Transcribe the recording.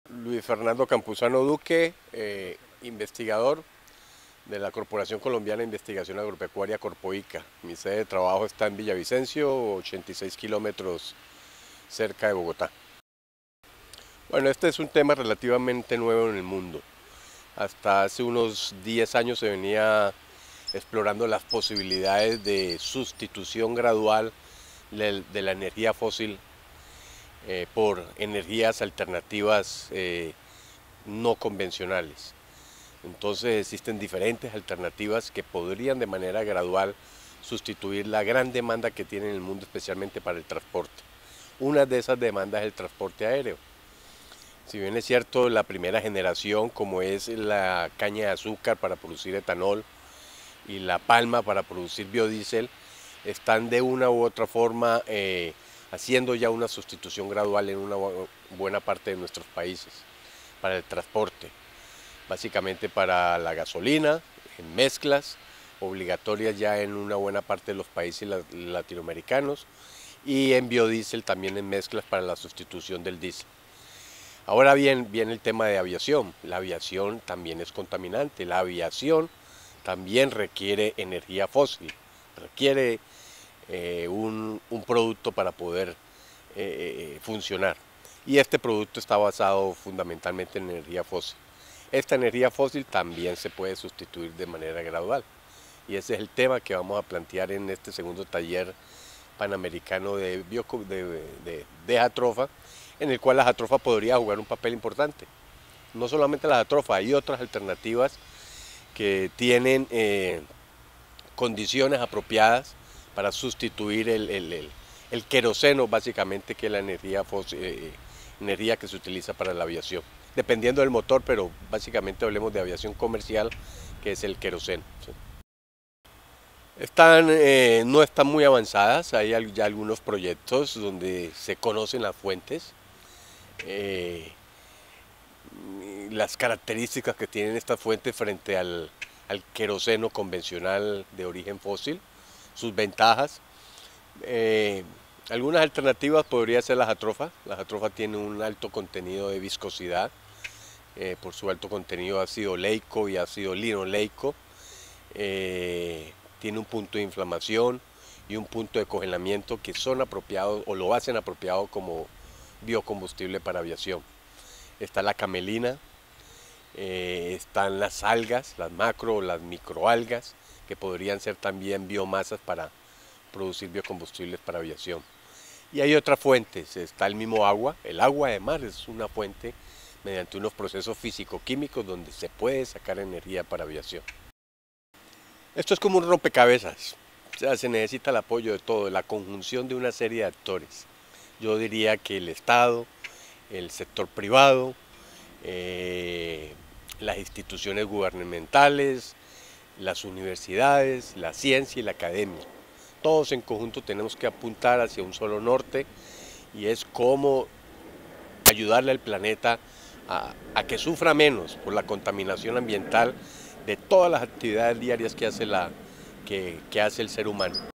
Luis Fernando Campuzano Duque, investigador de la Corporación Colombiana de Investigación Agropecuaria Corpoica. Mi sede de trabajo está en Villavicencio, 86 kilómetros cerca de Bogotá. Bueno, este es un tema relativamente nuevo en el mundo. Hasta hace unos 10 años se venía explorando las posibilidades de sustitución gradual de la energía fósil por energías alternativas no convencionales. Entonces existen diferentes alternativas que podrían de manera gradual sustituir la gran demanda que tiene el mundo, especialmente para el transporte. Una de esas demandas es el transporte aéreo. Si bien es cierto, la primera generación, como es la caña de azúcar para producir etanol y la palma para producir biodiesel, están de una u otra forma haciendo ya una sustitución gradual en una buena parte de nuestros países para el transporte, básicamente para la gasolina, en mezclas obligatorias ya en una buena parte de los países latinoamericanos, y en biodiesel también en mezclas para la sustitución del diésel. Ahora bien, viene el tema de aviación. La aviación también es contaminante, la aviación también requiere energía fósil, requiere un producto para poder funcionar. Y este producto está basado fundamentalmente en energía fósil. Esta energía fósil también se puede sustituir de manera gradual. Y ese es el tema que vamos a plantear en este segundo taller panamericano de atrofa, en el cual la atrofa podría jugar un papel importante. No solamente la atrofa, hay otras alternativas que tienen condiciones apropiadas para sustituir el queroseno, básicamente, que es la energía que se utiliza para la aviación. Dependiendo del motor, pero básicamente hablemos de aviación comercial, que es el queroseno. ¿Sí? No están muy avanzadas, hay ya algunos proyectos donde se conocen las fuentes, las características que tienen estas fuentes frente al queroseno convencional de origen fósil, sus ventajas. Algunas alternativas podría ser las atrofas. Las atrofas tienen un alto contenido de viscosidad, por su alto contenido de ácido oleico y ácido linoleico. Tiene un punto de inflamación y un punto de congelamiento que son apropiados o lo hacen apropiado como biocombustible para aviación. Está la camelina, están las algas, las macro o las microalgas, que podrían ser también biomasas para producir biocombustibles para aviación. Y hay otras fuentes, está el mismo agua. El agua de mar es una fuente mediante unos procesos físico-químicos donde se puede sacar energía para aviación. Esto es como un rompecabezas, o sea, se necesita el apoyo de todo, la conjunción de una serie de actores. Yo diría que el Estado, el sector privado, las instituciones gubernamentales, las universidades, la ciencia y la academia. Todos en conjunto tenemos que apuntar hacia un solo norte, y es cómo ayudarle al planeta a que sufra menos por la contaminación ambiental de todas las actividades diarias que hace el ser humano.